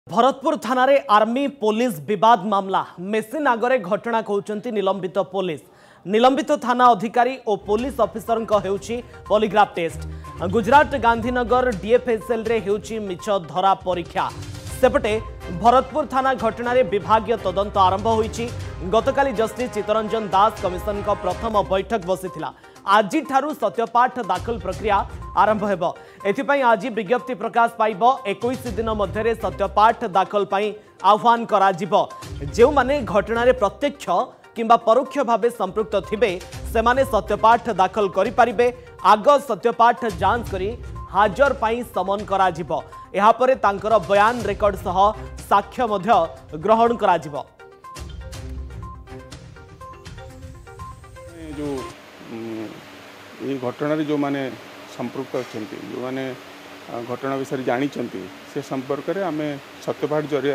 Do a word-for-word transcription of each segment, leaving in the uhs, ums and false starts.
भरतपुर थाना रे army police विवाद मामला मेसिन आगरे घटना कहउचंती निलंबित पुलिस निलंबित थाना अधिकारी और police officer polygraph test Gujarat Gandhinagar DFSL रे हेउची मिछ धरा परीक्षा सेपटे भरतपुर थाना घटना रे विभागीय तदंत आरंभ होईची। गतकाली जस्टिस चित्तरंजन दास कमिशन का प्रथम बैठक बसीथिला। आज ठारू सत्यपाठ दाखल प्रक्रिया आरंभ हेबो। एथिपई आज विज्ञप्ति प्रकाश पाइबो। इक्कीस दिन मध्य सत्यपाठ दाखल पाई आह्वान करा जिवो। जेउ माने घटना रे प्रत्यक्ष किंबा परोक्ष भावे संपृक्त थिबे सेमाने सत्यपाठ दाखल करि परिबे। आग सत्यपाठ जांच करी हाजर पाई समन करा जिवो। एहा परे तांकर बयान रेकर्ड सह साक्ष्य मध्य ग्रहण करा जिवो। जो ये घटना जो माने संपृक्त अच्छा जो माने घटना विषय जानी से संपर्क में आम सत्यपाठ जरिया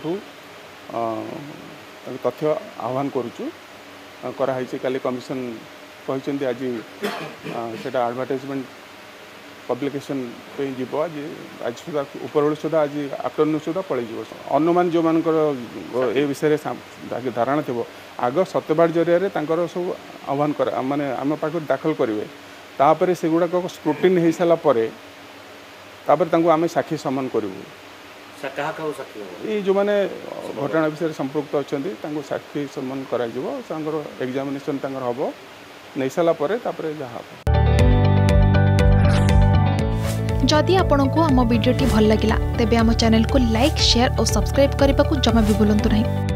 तथ्य आह्वान करुचु कराई काली कमिशन कहते आज से एडवर्टाइजमेंट पब्लिकेशन जीव आज आज सुधा उपरबल सुधा आज आफ्टरनून सुधा पलि अनुमान जो मान ए विषय धारणा थी आग सत्यपाठ जरिया सब आह्वान कर माने आम पाख दाखल करेंगे तापर से गुड़ाक स्क्रुटिन हो सारापर आम साक्षी समन करूँ ये जो मैंने घटना विषय संपृक्त अच्छा साक्षी समन कर एग्जामिनेशन हम नहीं सारापर जहाँ जदि आपंक आम भिडी भल लगा तेब आम चैनल को लाइक शेयर और सब्सक्राइब करने को जमा भी भूलु नहीं।